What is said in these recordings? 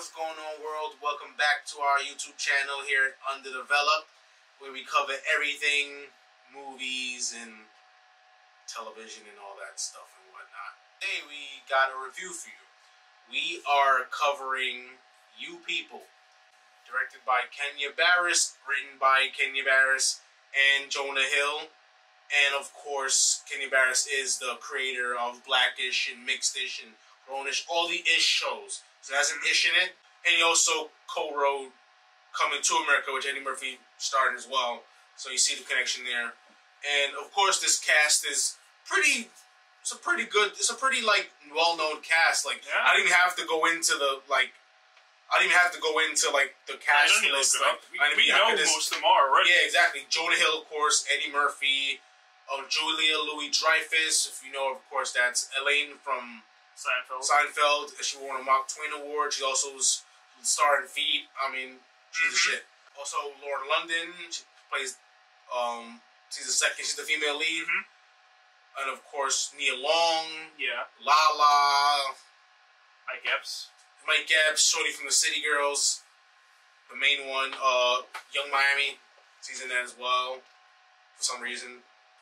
What's going on, world? Welcome back to our YouTube channel here at Underdeveloped, where we cover everything, movies and television and all that stuff and whatnot. Today we got a review for you. We are covering You People, directed by Kenya Barris, written by Kenya Barris and Jonah Hill. And of course, Kenya Barris is the creator of Blackish and Mixedish and Grownish, all the ish shows. So it has an ish in it. And he also co-wrote Coming to America, which Eddie Murphy starred as well. So you see the connection there. And of course, this cast is pretty like well-known cast. Like I didn't even have to go into the cast list. We know most of them are already. Yeah, exactly. Jonah Hill, of course. Eddie Murphy. Julia Louis-Dreyfus. If you know, of course, that's Elaine from Seinfeld. She won a Mark Twain Award. She also was starring in Feet. I mean, she's the shit. Also, Lauren London. She plays. She's the female lead. And of course, Nia Long. Yeah. Lala. Mike Epps, Shorty from the City Girls. The main one, Young Miami. She's in that as well. For some reason.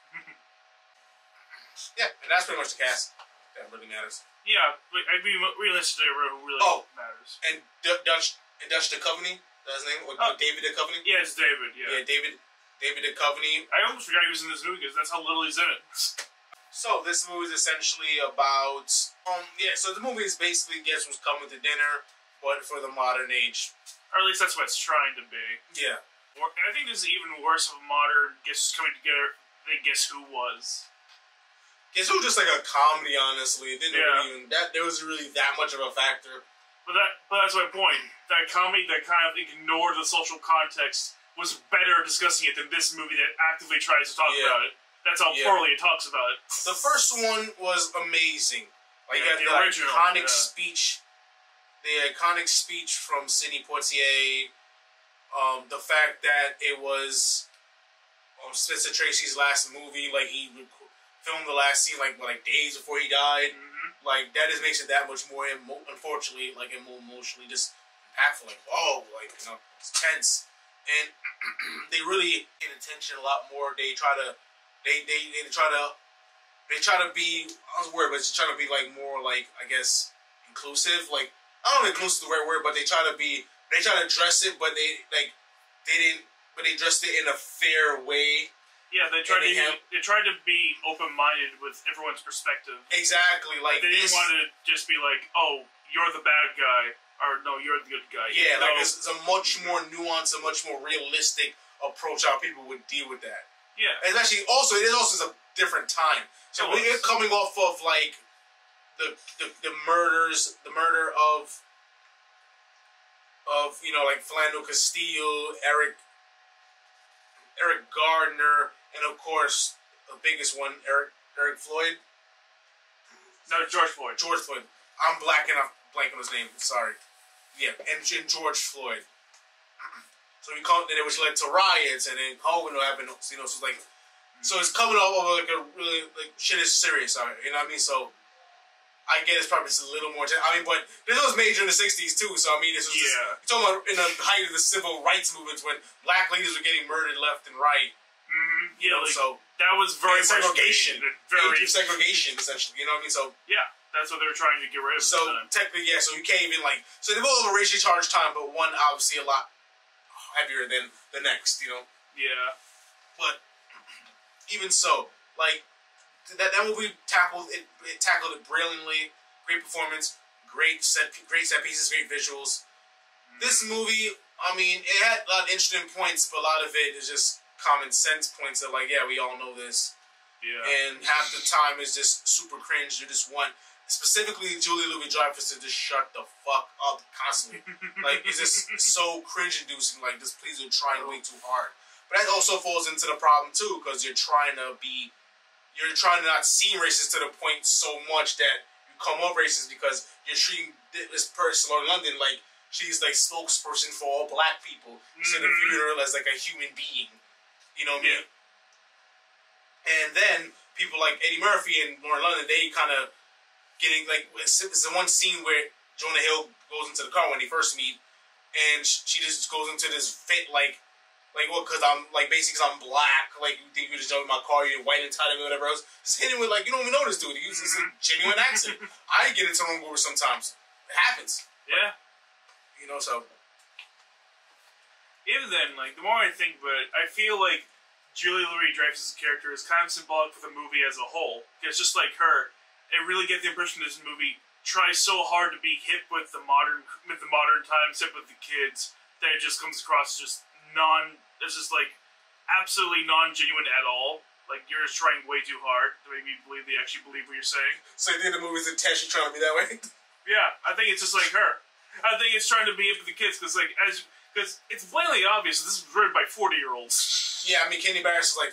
Yeah, and that's pretty much the cast. That really matters. Yeah, I mean, realistically, it really matters. And Dutch Duchovny, that's his name? Or David Duchovny? Yeah, it's David, yeah. Yeah, David Duchovny. I almost forgot he was in this movie because that's how little he's in it. So, this movie is essentially about... so the movie is basically Guess Who's Coming to Dinner, but for the modern age. Or at least that's what it's trying to be. Yeah. And I think this is even worse of a modern Guess Who's Coming Together than Guess Who was. Guess Who was just like a comedy, honestly. It didn't really even... there wasn't really that much of a factor. But that's my point. That comedy that kind of ignored the social context was better discussing it than this movie that actively tries to talk about it. That's how poorly it talks about it. The first one was amazing. Like, you had the original, iconic speech. The iconic speech from Sidney Poitier. The fact that it was Spencer Tracy's last movie. Like, he filmed the last scene like days before he died. Like, that just makes it that much more, unfortunately, like, more emotionally just impactful. Like, whoa, like, you know, it's tense. And they really pay attention a lot more. They try to be, I was worried, but it's trying to be like more like, I guess, inclusive. Like, I don't know if inclusive is the right word, but they try to address it, but they addressed it in a fair way. Yeah, they tried to be open-minded with everyone's perspective. Exactly, like they didn't want to just be like, "Oh, you're the bad guy," or "No, you're the good guy." Yeah, like it's a much more nuanced, a much more realistic approach how people would deal with that. Yeah, and it is also a different time. So we're coming off of like the murder of you know, like Philando Castile, Eric Gardner, and of course the biggest one, Eric Floyd. No, George Floyd. George Floyd. I'm blanking on his name. Sorry. Yeah, and George Floyd. So then which led to riots, and then COVID happened. You know, so it's coming off of like a really shit is serious. You know what I mean? So I get it's probably just a little more. I mean, but this was major in the '60s too. So I mean, this was you're talking about in the height of the civil rights movements when black leaders were getting murdered left and right. You know, so that was very much segregation, age of segregation, essentially. You know what I mean? So yeah, that's what they were trying to get rid of. So technically, yeah. So you can't even so they both have a racially charged time, but one obviously a lot heavier than the next. You know? Yeah. But even so, like that movie tackled it brilliantly. Great performance, great set pieces, great visuals. This movie, I mean, it had a lot of interesting points, but a lot of it is just common sense points that, like, yeah, we all know this. Yeah. And half the time is just super cringe. You just want, specifically Julia Louis-Dreyfus, to just shut the fuck up constantly. Like, it's just so cringe-inducing. Like, just please, you're trying way too hard. But that also falls into the problem too, because you're trying to not seem racist to the point so much that you come off racist because you're treating this person, Lauren London, like she's like spokesperson for all black people instead of viewing her as like a human being. You know what I mean? And then people like Eddie Murphy and Lauren London, they kind of getting like, it's the one scene where Jonah Hill goes into the car when they first meet, and she just goes into this fit like what? Because I'm like basically because I'm black. Like you think you just jump in my car, you're white and tight and whatever else. Just hit him with like you don't even know this dude. He uses a genuine accent. I get into wrong over sometimes. It happens. Yeah. You know, so even then, like the more I think about it, I feel like Julia Louis-Dreyfus' character is kind of symbolic for the movie as a whole. Because just like her, I really get the impression this movie tries so hard to be hip with the modern times, hip with the kids, that it just comes across just it's just like absolutely non-genuine at all. Like you're just trying way too hard to make me believe they actually believe what you're saying. So you think the movie's intentionally trying to be that way? Yeah, I think it's just like her. I think it's trying to be hip with the kids because it's blatantly obvious this is written by 40-year-olds. Yeah, I mean Kenya Barris is like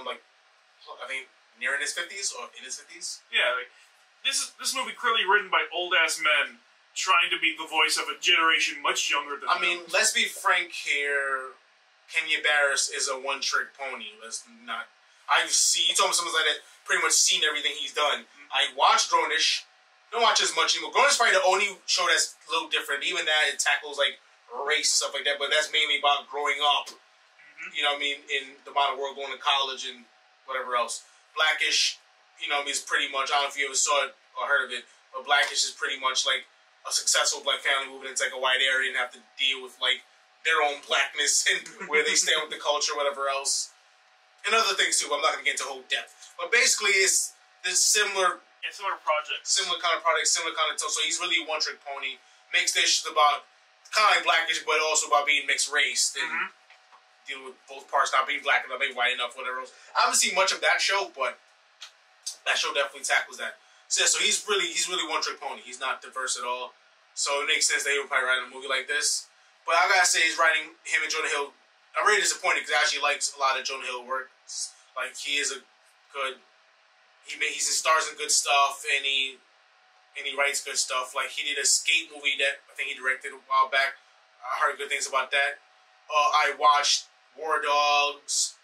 I think near in his 50s or in his 50s. Yeah, like this movie clearly written by old-ass men trying to be the voice of a generation much younger than them. I mean, let's be frank here. Kenya Barris is a one-trick pony. Let's not... you told me something like that, pretty much seen everything he's done. I watched Grownish. Don't watch as much anymore. Grownish is probably the only show that's a little different. Even that, it tackles, like, race and stuff like that, but that's mainly about growing up. You know what I mean? In the modern world, going to college and whatever else. Blackish, you know what I mean, is pretty much... I don't know if you ever saw it or heard of it, but Blackish is pretty much, like, a successful black family moving into, like, a white area and have to deal with, like, their own blackness and where they stand with the culture, whatever else. And other things, too, but I'm not going to get into whole depth. But basically, it's this similar... Yeah, similar projects. Similar kind of project, similar kind of... So he's really a one-trick pony. Makes dishes about... Kind of like Blackish, but also about being mixed race. And dealing with both parts, not being black enough, being white enough, whatever else. I haven't seen much of that show, but that show definitely tackles that. So he's really one-trick pony. He's not diverse at all. So it makes sense that he would probably write a movie like this. But I gotta say, he's writing him and Jonah Hill. I'm really disappointed because I actually likes a lot of Jonah Hill work. Like he is a good. He stars in good stuff and he writes good stuff. Like he did a skate movie that I think he directed a while back. I heard good things about that. I watched War Dogs,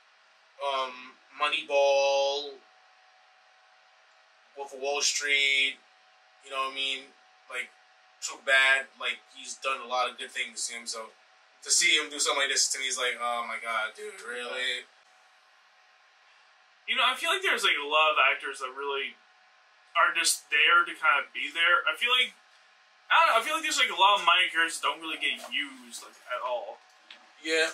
Moneyball, Wolf of Wall Street. You know what I mean? Like. Too bad. Like he's done a lot of good things to him. So to see him do something like this to me is like, oh my god, dude, really? You know, I feel like there's like a lot of actors that really are just there to kind of be there. I feel like there's like a lot of minor characters that don't really get used like at all. Yeah.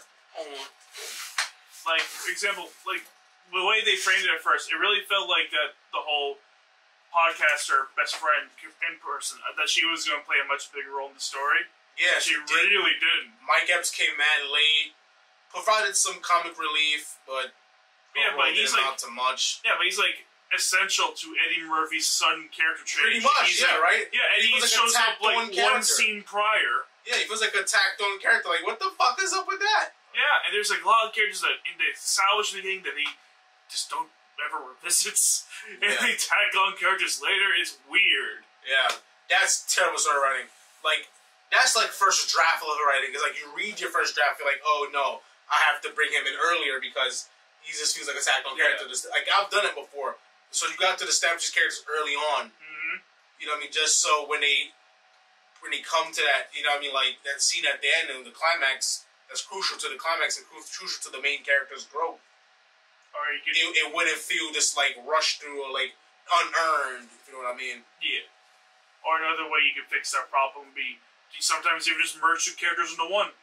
Like for example, like the way they framed it at first, it really felt like that the whole podcaster best friend in person, that she was going to play a much bigger role in the story. Yeah, she really did. Mike Epps came mad late, provided some comic relief, but he's like not too much. Yeah, but he's like essential to Eddie Murphy's sudden character change. Pretty much, right? Yeah, and he shows up like one scene prior. Yeah, he feels like a tacked on character. Like, what the fuck is up with that? Yeah, and there's like a lot of characters that in the salvage the game that he just don't ever revisits, and they tack on characters later. It's weird. Yeah, that's terrible sort of writing. Like, that's like first draft level writing. Because like you read your first draft, you're like, oh no, I have to bring him in earlier because he just feels like a tack on character. Like I've done it before, so you got to establish characters early on. You know what I mean? Just so when they come to that, you know what I mean, like that scene at the end and the climax, that's crucial to the climax and crucial to the main character's growth. Or you could, it wouldn't feel just like rushed through or like unearned, if you know what I mean. Yeah. Or another way you could fix that problem would be sometimes you just merge two characters into one.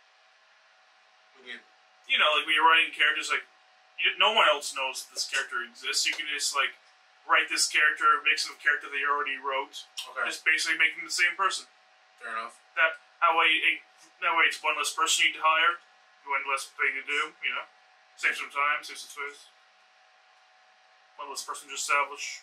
You know, like when you're writing characters, like no one else knows this character exists. You can just like write this character, mix with a character that you already wrote. Okay. Just basically making the same person. Fair enough. That way it's one less person you need to hire, one less thing to do. You know. Save some time, save some space. One less person to establish.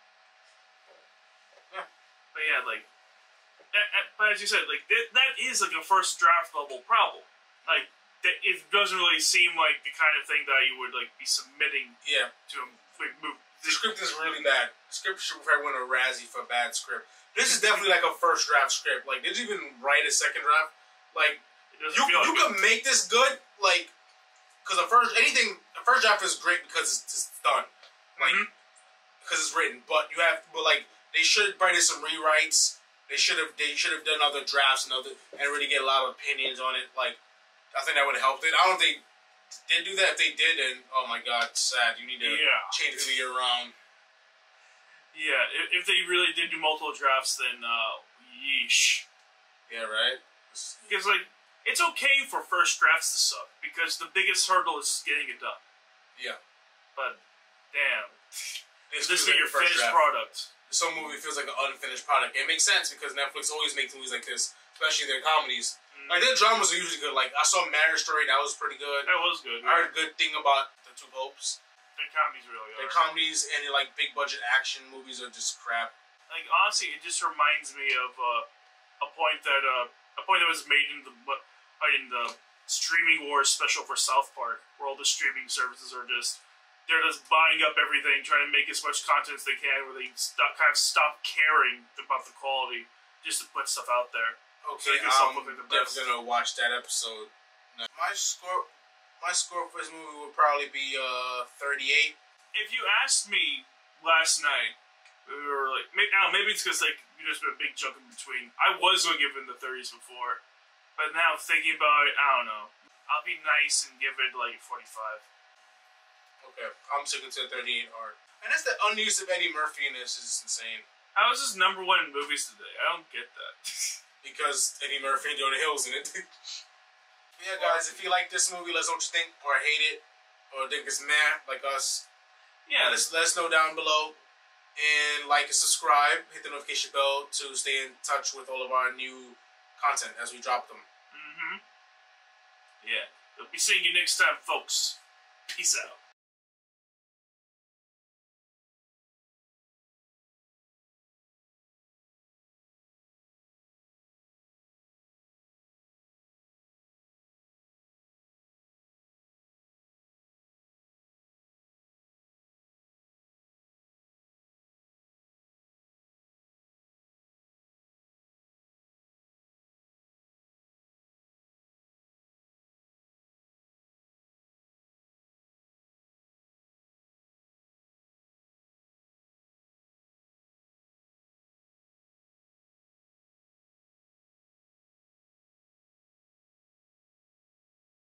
Yeah. But yeah, like, but as you said, like that is like a first draft level problem. Like, it doesn't really seem like the kind of thing that you would like be submitting. To a big movie. The script is really bad. The script should probably win a Razzie for a bad script. This is definitely like a first draft script. Like, did you even write a second draft? Like, you can make this good. Like. Because the first draft is great because it's done, like because it's written. But like they should write in some rewrites They should have done other drafts and really get a lot of opinions on it. Like, I think that would have helped it. I don't think they do that. If they did, then oh my god, sad. You need to change who you're around. Yeah, if they really did do multiple drafts, then yeesh. Yeah, right. Because like, it's okay for first drafts to suck because the biggest hurdle is just getting it done. Yeah. But damn, this is like your finished product. Some movie feels like an unfinished product. It makes sense because Netflix always makes movies like this, especially their comedies. Like, their dramas are usually good. Like, I saw Marriage Story, that was pretty good. That was good. I heard a good thing about The Two Popes. Their comedies really are. Their comedies and their, like, big budget action movies are just crap. Like, honestly, it just reminds me of a point that was made in the streaming wars special for South Park, where all the streaming services are they're just buying up everything, trying to make as much content as they can, where they stop caring about the quality just to put stuff out there. Okay, so I'm definitely gonna watch that episode. No. My score for this movie would probably be 38. If you asked me last night, we were like, maybe it's because like there's been a big jump in between. I was gonna give it in the 30s before, but now thinking about it, I don't know. I'll be nice and give it like 45. Okay, I'm sticking to the 38 hard. And that's the unuse of Eddie Murphy in this is insane. How is this #1 in movies today? I don't get that. Because Eddie Murphy and Jonah Hill's in it. Yeah, guys, if you like this movie, let us know what you think, or hate it, or think it's meh, like us. Yeah. Let us know down below. And like and subscribe, hit the notification bell to stay in touch with all of our new content as we drop them. Yeah. We'll be seeing you next time, folks. Peace out.